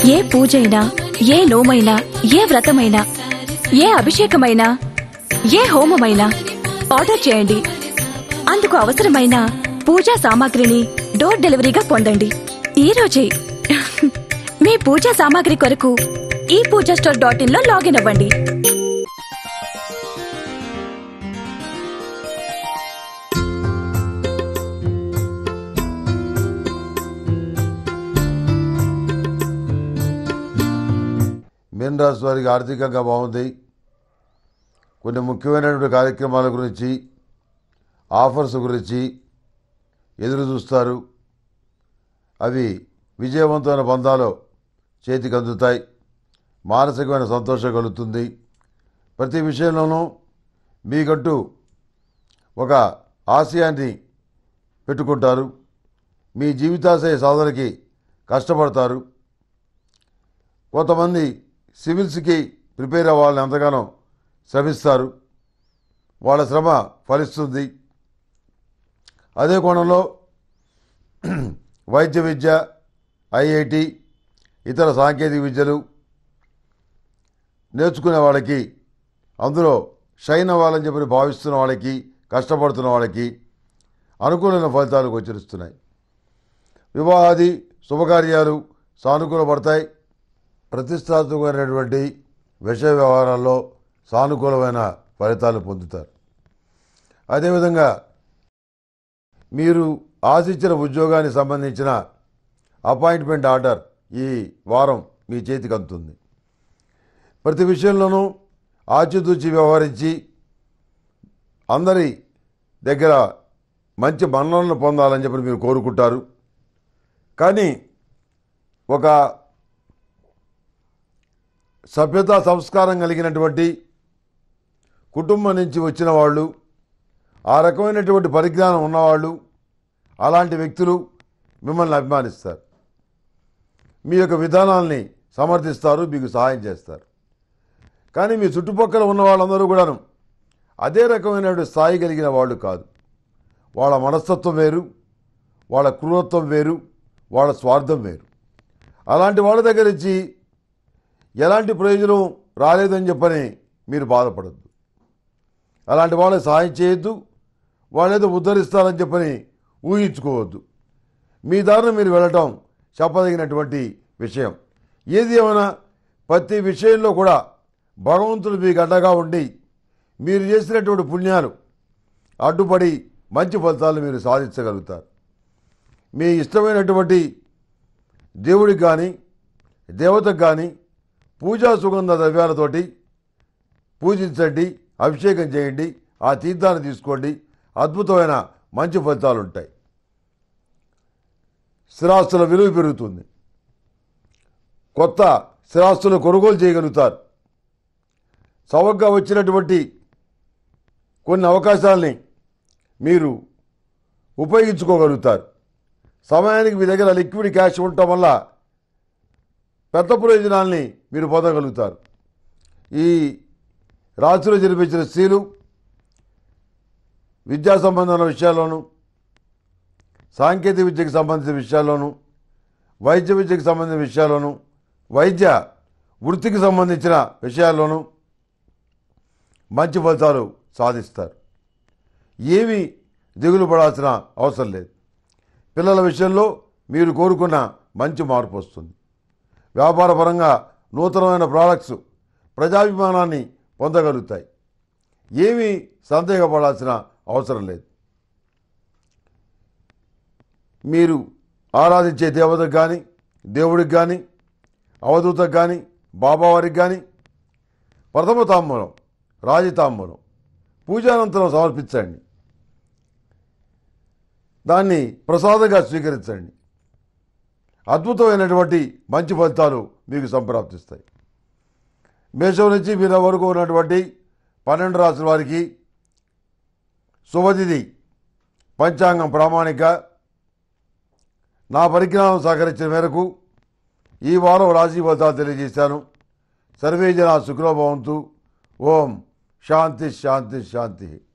ఏ పూజైనా, ఏ నోమైనా, ఏ వ్రతమైనా, ఏ అభిషేకమైనా, ఏ హోమమైనా ఆర్డర్ చేయండి. అందుకు అవసరమైన పూజా సామాగ్రిని డోర్ డెలివరీగా పొందండి ఈ రోజే. మీ పూజా సామాగ్రి కొరకు ePoojaStore.in లో లాగిన్ అవ్వండి. మీన రాశి వారికి ఆర్థికంగా బాగుంది. కొన్ని ముఖ్యమైనటువంటి కార్యక్రమాల గురించి, ఆఫర్స్ గురించి ఎదురు చూస్తారు. అవి విజయవంతమైన బంధాలు చేతికి అందుతాయి. మానసికమైన సంతోషం కలుగుతుంది. ప్రతి విషయంలోనూ మీకంటూ ఒక ఆశయాన్ని పెట్టుకుంటారు. మీ జీవితాశయ సాధనకి కష్టపడతారు. కొంతమంది సివిల్స్కి ప్రిపేర్ అవ్వాలని ఎంతగానో శ్రమిస్తారు. వాళ్ళ శ్రమ ఫలిస్తుంది. అదే కోణంలో వైద్య విద్య, ఐఐటి, ఇతర సాంకేతిక విద్యలు నేర్చుకునే వాళ్ళకి, అందులో షైన్ అవ్వాలని చెప్పి భావిస్తున్న వాళ్ళకి, కష్టపడుతున్న వాళ్ళకి అనుకూలమైన ఫలితాలు గోచరిస్తున్నాయి. వివాహాది శుభకార్యాలు సానుకూలపడతాయి. ప్రతిష్టాత్మకమైనటువంటి విషయ వ్యవహారాల్లో సానుకూలమైన ఫలితాలు పొందుతారు. అదేవిధంగా మీరు ఆశించిన ఉద్యోగానికి సంబంధించిన అపాయింట్మెంట్ ఆర్డర్ ఈ వారం మీ చేతికి అందుతుంది. ప్రతి విషయంలోనూ ఆచితూచి వ్యవహరించి అందరి దగ్గర మంచి మన్ననలు పొందాలని చెప్పి మీరు కోరుకుంటారు. కానీ ఒక సభ్యత సంస్కారం కలిగినటువంటి కుటుంబం నుంచి వచ్చిన వాళ్ళు, ఆ రకమైనటువంటి పరిజ్ఞానం ఉన్నవాళ్ళు, అలాంటి వ్యక్తులు మిమ్మల్ని అభిమానిస్తారు. మీ యొక్క విధానాల్ని సమర్థిస్తారు, మీకు సహాయం చేస్తారు. కానీ మీ చుట్టుపక్కల ఉన్న వాళ్ళందరూ కూడాను అదే రకమైనటువంటి స్థాయి కలిగిన వాళ్ళు కాదు. వాళ్ళ మనస్తత్వం వేరు, వాళ్ళ క్రూరత్వం వేరు, వాళ్ళ స్వార్థం వేరు. అలాంటి వాళ్ళ దగ్గర నుంచి ఎలాంటి ప్రయోజనం రాలేదని చెప్పని మీరు బాధపడద్దు. అలాంటి వాళ్ళకి సహాయం చేయొద్దు. వాళ్ళేదో ఉద్ధరిస్తారని చెప్పని ఊహించుకోవద్దు. మీ దారిన మీరు వెళ్ళటం చెప్పదగినటువంటి విషయం. ఏది ఏమైనా ప్రతి విషయంలో కూడా భగవంతుడు మీకు అడ్డగా ఉండి మీరు చేసినటువంటి పుణ్యాలు అడ్డుపడి మంచి ఫలితాలు మీరు సాధించగలుగుతారు. మీ ఇష్టమైనటువంటి దేవుడికి కానీ, దేవతకు కానీ పూజా సుగంధ ద్రవ్యాలతోటి పూజించండి, అభిషేకం చేయండి, ఆ తీర్థాన్ని తీసుకోండి. అద్భుతమైన మంచి ఫలితాలు ఉంటాయి. స్థిరాస్తుల విలువ పెరుగుతుంది. కొత్త స్థిరాస్తులు కొనుగోలు చేయగలుగుతారు. చౌకగా వచ్చినటువంటి కొన్ని అవకాశాలని మీరు ఉపయోగించుకోగలుగుతారు. సమయానికి మీ దగ్గర లిక్విడ్ క్యాష్ ఉండటం వల్ల పెద్ద ప్రయోజనాల్ని మీరు పొందగలుగుతారు. ఈ రాశిలో జన్మించిన స్త్రీలు విద్యా సంబంధమైన విషయాల్లోనూ, సాంకేతిక విద్యకు సంబంధించిన విషయాల్లోనూ, వైద్య విద్యకు సంబంధించిన విషయాల్లోనూ, వైద్య వృత్తికి సంబంధించిన విషయాల్లోనూ మంచి ఫలితాలు సాధిస్తారు. ఏమీ దిగులు పడాల్సిన అవసరం లేదు. పిల్లల విషయంలో మీరు కోరుకున్న మంచి మార్పు వస్తుంది. వ్యాపారపరంగా నూతనమైన ప్రోడక్ట్స్ ప్రజాభిమానాన్ని పొందగలుగుతాయి. ఏమీ సందేహపడాల్సిన అవసరం లేదు. మీరు ఆరాధించే దేవతకు కానీ, దేవుడికి కానీ, అవధూతకు కానీ, బాబావారికి కానీ ప్రథమ తాంబూలం, రాజతాంబూలం పూజానంతరం సమర్పించండి. దాన్ని ప్రసాదంగా స్వీకరించండి. అద్భుతమైనటువంటి మంచి ఫలితాలు మీకు సంప్రాప్తిస్తాయి. మేషం నుంచి మీన వరకు ఉన్నటువంటి 12 రాశుల వారికి శుభతిథి పంచాంగం ప్రామాణిక. నా పరిజ్ఞానం సహకరించిన మేరకు ఈ వారం రాశి ఫలితాలు తెలియజేశాను. సర్వే జనా సుఖినో భవంతు. ఓం శాంతి శాంతి శాంతి.